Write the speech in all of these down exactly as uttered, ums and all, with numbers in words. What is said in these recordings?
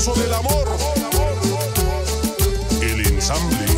sabroso del amor, el ensamble.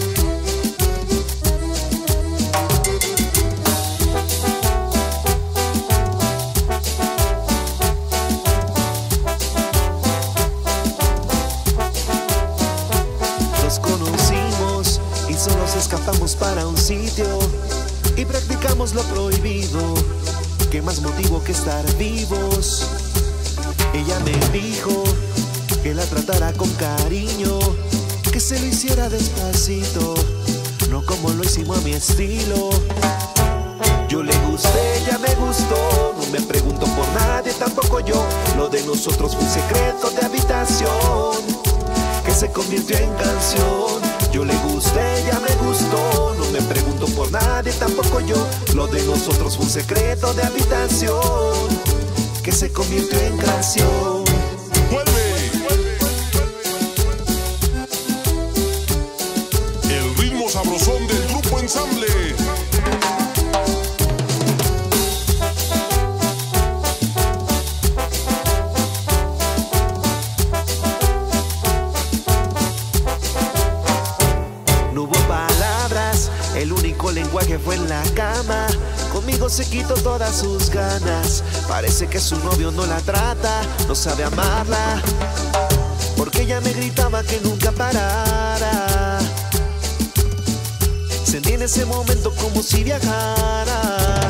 Nos conocimos y solo nos escapamos para un sitio y practicamos lo prohibido. ¿Qué más motivo que estar vivos? Ella me dijo que la tratara con cariño, que se lo hiciera despacito, no como lo hicimos a mi estilo. Yo le gusté, ella me gustó, no me pregunto por nadie, tampoco yo. Lo de nosotros fue un secreto de habitación que se convirtió en canción. Yo le gusté, ella me gustó, no me pregunto por nadie, tampoco yo. Lo de nosotros fue un secreto de habitación que se convirtió en canción. ¡Vuelve! El ritmo sabrosón del grupo Ensamble. No hubo palabras, el único lenguaje fue en la cama. Conmigo se quitó todas sus ganas. Parece que su novio no la trata, no sabe amarla, porque ella me gritaba que nunca parara. Sentí en ese momento como si viajara.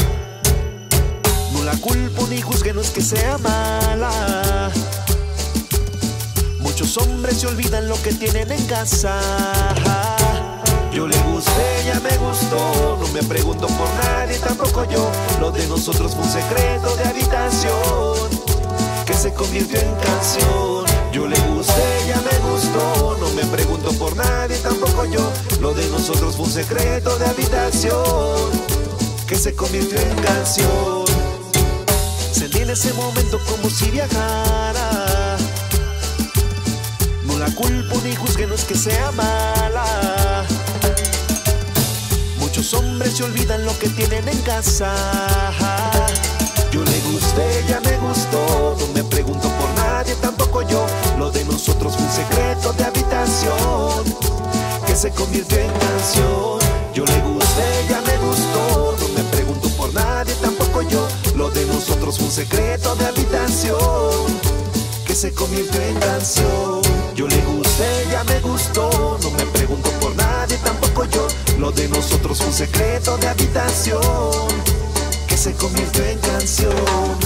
No la culpo ni juzgue, no es que sea mala. Muchos hombres se olvidan lo que tienen en casa. Yo le gusté, ella me gustó, no me pregunto por nadie, tampoco yo. Lo de nosotros fue un secreto de habitación que se convirtió en canción. Yo le gusté, ella me gustó, no me pregunto por nadie, tampoco yo. Lo de nosotros fue un secreto de habitación que se convirtió en canción. Sentí en ese momento como si viajara. No la culpo ni juzgue, no es que sea mala. Muchos hombres se olvidan lo que tienen en casa. Yo le gusté, ella me gustó, no me pregunto por nadie, tampoco yo. Lo de nosotros fue un secreto de habitación que se convirtió en canción. Yo le gusté, ella me gustó, no me pregunto por nadie, tampoco yo. Lo de nosotros fue un secreto de habitación que se convirtió en canción. Yo le gusté, ella me gustó, no me pregunto por nadie, tampoco yo. Lo de nosotros fue un secreto de habitación que se convirtió en canción.